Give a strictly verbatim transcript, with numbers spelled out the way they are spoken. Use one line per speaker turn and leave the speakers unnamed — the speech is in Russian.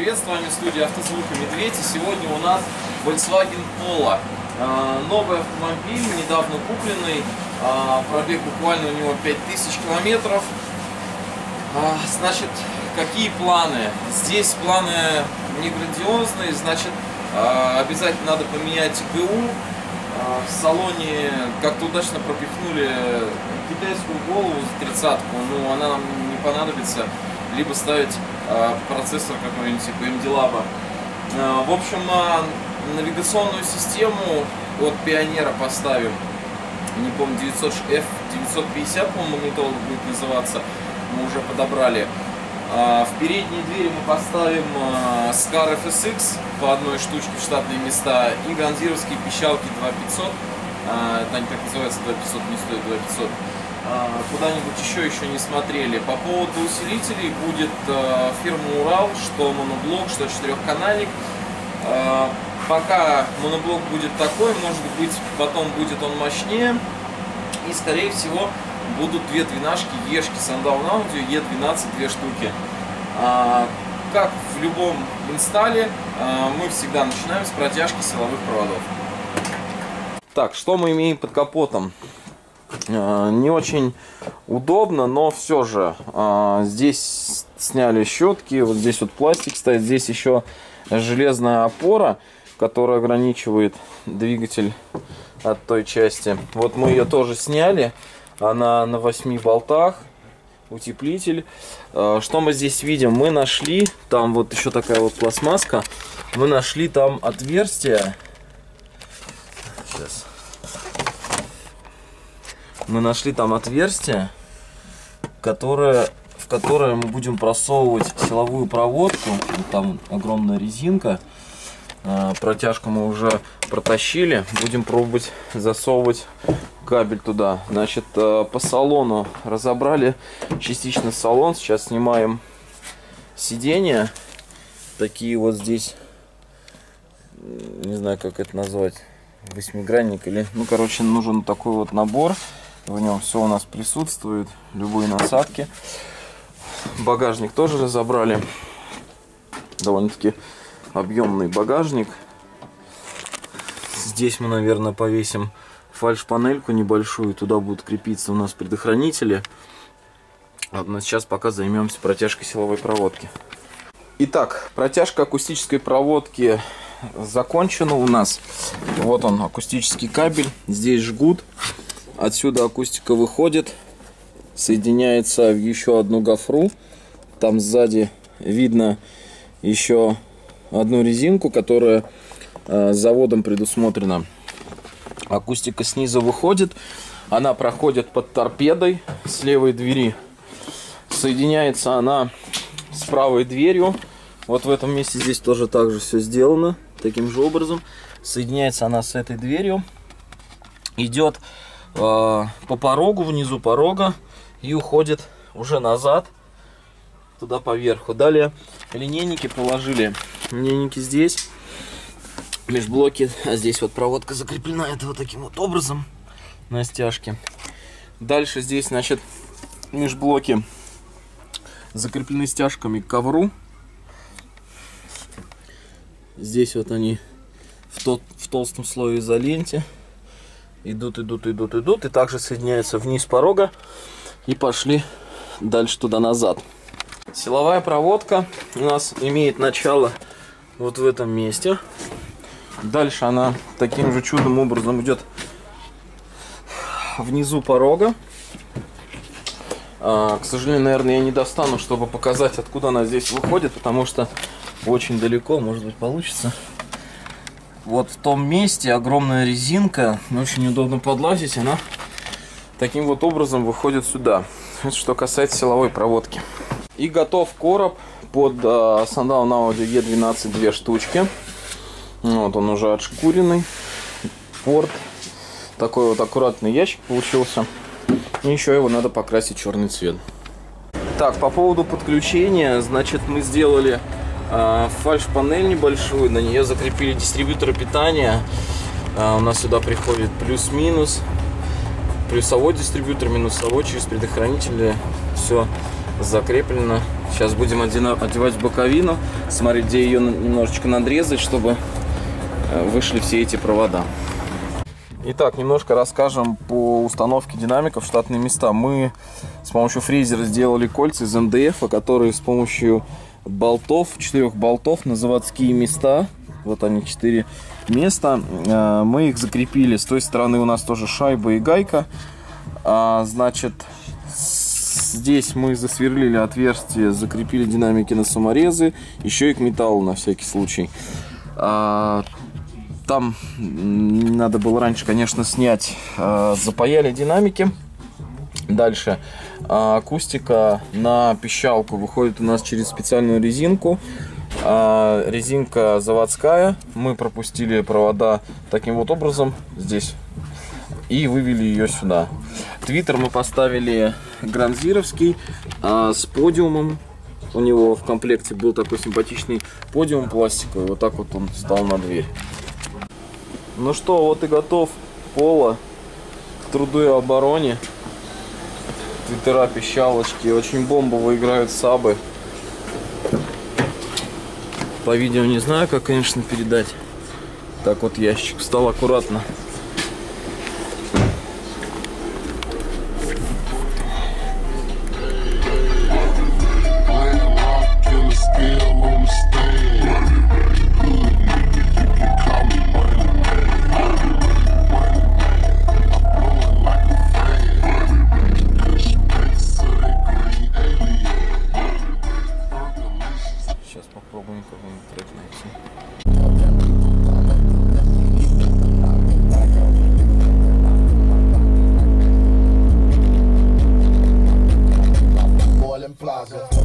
привет, с вами студия Автозвука Медведь, и сегодня у нас Volkswagen Polo. Новый автомобиль, недавно купленный, пробег буквально у него пять тысяч километров. Значит, какие планы? Здесь планы не грандиозные, значит, обязательно надо поменять ГУ. В салоне как-то удачно пропихнули китайскую голову за тридцатку, но она нам не понадобится. Либо ставить э, процессор какой-нибудь типа эм ди лаба. Э, в общем, э, навигационную систему от Пионера поставим, не помню, девятьсот эф девятьсот пятьдесят, по-моему, магнитола будет называться, мы уже подобрали. Э, в передние двери мы поставим э, Скар эф эс икс по одной штучке в штатные места и ганзировские пищалки два пятьсот. Э, это они так называются, два пятьсот, не стоит два пятьсот. Куда-нибудь еще еще не смотрели. По поводу усилителей будет э, фирма Урал, что моноблок, что четырехканальник. Э, пока моноблок будет такой, может быть, потом будет он мощнее. И, скорее всего, будут две двенашки Ешки Sundown Audio и двенадцать, две штуки. Э, как в любом инсталле, э, мы всегда начинаем с протяжки силовых проводов. Так, что мы имеем под капотом? Не очень удобно, но все же здесь сняли щетки, вот здесь вот пластик стоит, здесь еще железная опора, которая ограничивает двигатель от той части. Вот мы ее тоже сняли, она на восьми болтах, утеплитель. Что мы здесь видим? Мы нашли, там вот еще такая вот пластмасска, мы нашли там отверстие. Сейчас. Мы нашли там отверстие, которое, в которое мы будем просовывать силовую проводку. Там огромная резинка. Протяжку мы уже протащили. Будем пробовать засовывать кабель туда. Значит, по салону разобрали частично салон. Сейчас снимаем сиденья. Такие вот здесь, не знаю, как это назвать, восьмигранник или... Ну, короче, нужен такой вот набор. В нем все у нас присутствует, любые насадки. Багажник тоже разобрали. Довольно-таки объемный багажник. Здесь мы, наверное, повесим фальш-панельку небольшую. Туда будут крепиться у нас предохранители. Ладно, сейчас пока займемся протяжкой силовой проводки. Итак, протяжка акустической проводки закончена у нас. Вот он, акустический кабель. Здесь жгут. Отсюда акустика выходит, соединяется в еще одну гофру. Там сзади видно еще одну резинку, которая э, заводом предусмотрена. Акустика снизу выходит, она проходит под торпедой с левой двери. Соединяется она с правой дверью. Вот в этом месте здесь тоже так же все сделано, таким же образом. Соединяется она с этой дверью. Идет по порогу, внизу порога, и уходит уже назад, туда поверху. Далее линейники положили. Линейники здесь, межблоки, а здесь вот проводка закреплена, это вот таким вот образом на стяжке. Дальше здесь, значит, межблоки закреплены стяжками к ковру. Здесь вот они в, тот, в толстом слое изоленте. Идут, идут, идут, идут. И также соединяются вниз порога. И пошли дальше туда-назад. Силовая проводка у нас имеет начало вот в этом месте. Дальше она таким же чудом образом идет внизу порога. А, к сожалению, наверное, я не достану, чтобы показать, откуда она здесь выходит, потому что очень далеко, может быть, получится. Вот в том месте огромная резинка, очень удобно подлазить, она таким вот образом выходит сюда. Это что касается силовой проводки. И готов короб под uh, Sundown Audio и двенадцать, две штучки. Вот он уже отшкуренный. Порт. Такой вот аккуратный ящик получился. И еще его надо покрасить в черный цвет. Так, по поводу подключения, значит, мы сделали фальш-панель небольшую, на нее закрепили дистрибьютор питания. А, у нас сюда приходит плюс-минус, плюсовой дистрибьютор, минусовой через предохранители. Все закреплена. Сейчас будем одевать боковину, смотреть, где ее немножечко надрезать, чтобы вышли все эти провода. Итак, немножко расскажем по установке динамиков в штатные места. Мы с помощью фрезера сделали кольца из эм дэ эф, которые с помощью болтов, четырех болтов на заводские места, вот они, четыре места, мы их закрепили. С той стороны у нас тоже шайба и гайка. Значит, здесь мы засверлили отверстие, закрепили динамики на саморезы, еще и к металлу на всякий случай. Там надо было раньше, конечно, снять. Запаяли динамики. Дальше акустика на пищалку выходит у нас через специальную резинку. Резинка заводская. Мы пропустили провода таким вот образом здесь и вывели ее сюда. Твиттер мы поставили гранзировский с подиумом. У него в комплекте был такой симпатичный подиум пластиковый. Вот так вот он встал на дверь. Ну что, вот и готов Поло к труду и обороне. Твиттера, пищалочки. Очень бомбово играют сабы. По видео не знаю, как, конечно, передать. Так вот ящик встал аккуратно. Сейчас попробуем какой-нибудь трек найти.